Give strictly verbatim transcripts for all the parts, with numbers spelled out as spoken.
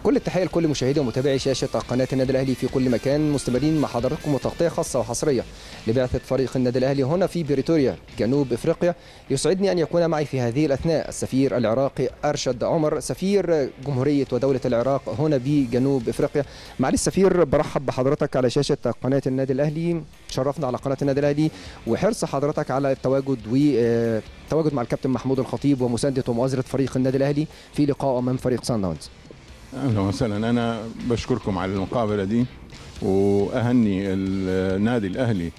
كل التحيه لكل مشاهدي ومتابعي شاشه قناه النادي الاهلي في كل مكان. مستمرين مع حضراتكم وتغطيه خاصه وحصريه لبعثه فريق النادي الاهلي هنا في بريتوريا جنوب افريقيا. يسعدني ان يكون معي في هذه الاثناء السفير العراقي ارشد عمر، سفير جمهوريه ودوله العراق هنا بجنوب افريقيا. معالي السفير، برحب بحضرتك على شاشه قناه النادي الاهلي، شرفنا على قناه النادي الاهلي وحرص حضرتك على التواجد والتواجد مع الكابتن محمود الخطيب ومسانده ومؤازره فريق النادي الاهلي في لقاء امام فريق صن داونز. اهلا وسهلا، انا بشكركم على المقابله دي واهني النادي الاهلي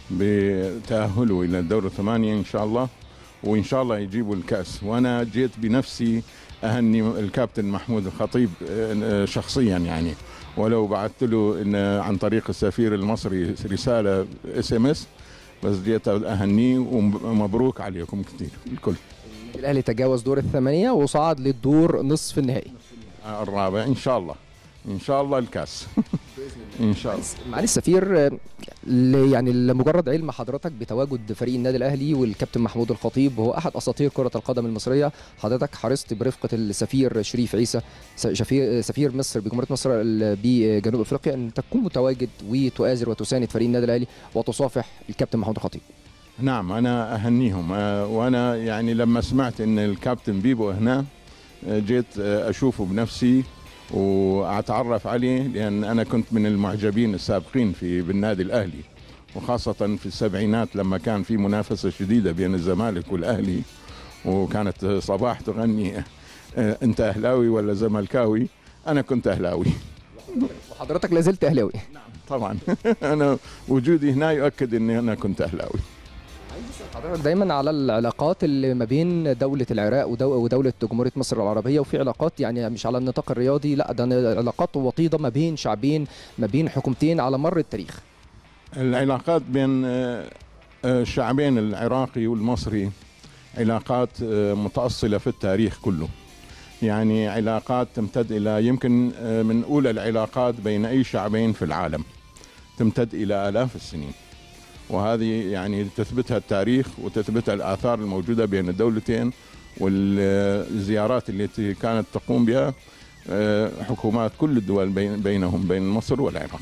بتاهله الى الدور الثمانيه ان شاء الله، وان شاء الله يجيبوا الكاس. وانا جيت بنفسي اهني الكابتن محمود الخطيب شخصيا، يعني ولو بعثت له إن عن طريق السفير المصري رساله اس ام اس، بس جيت اهنيه ومبروك عليكم كثير الكل. الاهلي تجاوز دور الثمانيه وصعد للدور نصف النهائي الرابع ان شاء الله، ان شاء الله الكاس ان شاء الله. معالي السفير، يعني لمجرد علم حضرتك بتواجد فريق النادي الاهلي والكابتن محمود الخطيب وهو احد اساطير كره القدم المصريه، حضرتك حرصت برفقه السفير شريف عيسى سفير مصر بجمهوريه مصر بجنوب افريقيا ان تكون متواجد وتؤازر وتساند فريق النادي الاهلي وتصافح الكابتن محمود الخطيب. نعم، انا اهنيهم، وانا يعني لما سمعت ان الكابتن بيبو هنا جيت اشوفه بنفسي واتعرف عليه، لان انا كنت من المعجبين السابقين في بالنادي الاهلي، وخاصه في السبعينات لما كان في منافسه شديده بين الزمالك والاهلي، وكانت صباح تغني انت اهلاوي ولا زملكاوي؟ انا كنت اهلاوي. وحضرتك لا زلت اهلاوي؟ نعم طبعا. انا وجودي هنا يؤكد اني انا كنت اهلاوي. حضرتك دايما على العلاقات اللي ما بين دولة العراق ودولة جمهورية مصر العربية، وفي علاقات يعني مش على النطاق الرياضي، لا ده علاقات وطيدة ما بين شعبين، ما بين حكومتين على مر التاريخ. العلاقات بين الشعبين العراقي والمصري علاقات متأصلة في التاريخ كله، يعني علاقات تمتد إلى يمكن من أولى العلاقات بين أي شعبين في العالم، تمتد إلى آلاف السنين، وهذه يعني تثبتها التاريخ وتثبتها الآثار الموجودة بين الدولتين والزيارات التي كانت تقوم بها حكومات كل الدول بينهم بين مصر والعراق.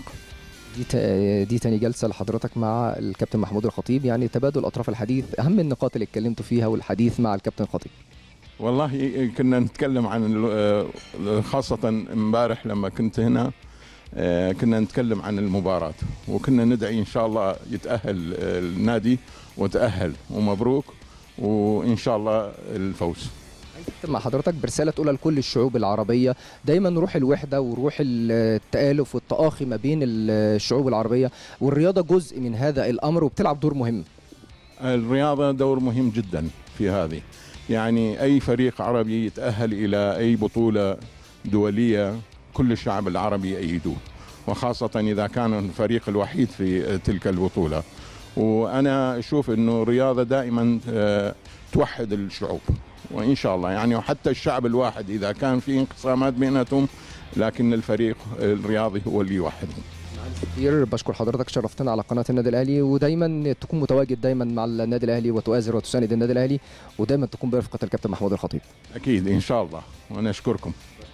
دي دي تاني جلسة لحضرتك مع الكابتن محمود الخطيب، يعني تبادل أطراف الحديث، أهم النقاط اللي اتكلمتوا فيها والحديث مع الكابتن الخطيب. والله كنا نتكلم عن خاصة امبارح لما كنت هنا، كنا نتكلم عن المباراة وكنا ندعي إن شاء الله يتأهل النادي وتأهل، ومبروك وإن شاء الله الفوز. مع حضرتك برسالة تقولها لكل الشعوب العربية، دايما روح الوحدة وروح التآلف والتآخي ما بين الشعوب العربية، والرياضة جزء من هذا الأمر وبتلعب دور مهم. الرياضة دور مهم جدا في هذه، يعني أي فريق عربي يتأهل إلى أي بطولة دولية كل الشعب العربي يأيدوه، وخاصة إذا كان الفريق الوحيد في تلك البطولة. وأنا أشوف أنه الرياضة دائما توحد الشعوب، وإن شاء الله يعني وحتى الشعب الواحد إذا كان في انقسامات بيناتهم، لكن الفريق الرياضي هو اللي يوحدهم. كثير بشكر حضرتك، شرفتنا على قناة النادي الأهلي، ودايما تكون متواجد دايما مع النادي الأهلي وتؤازر وتساند النادي الأهلي، ودايما تكون برفقة الكابتن محمود الخطيب. أكيد إن شاء الله، وأنا أشكركم.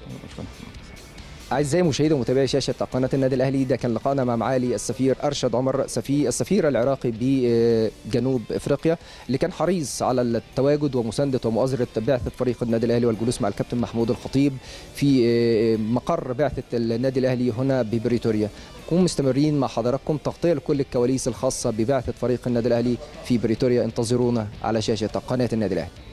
أعزائي مشاهدي ومتابعي شاشة قناة النادي الأهلي، ده كان لقاءنا مع معالي السفير أرشد عمر، سفير السفير العراقي بجنوب إفريقيا، اللي كان حريص على التواجد ومساندة ومؤازرة بعثة فريق النادي الأهلي والجلوس مع الكابتن محمود الخطيب في مقر بعثة النادي الأهلي هنا ببريتوريا. نكون مستمرين مع حضراتكم تغطية لكل الكواليس الخاصة ببعثة فريق النادي الأهلي في بريتوريا. انتظرونا على شاشة قناة النادي الأهلي.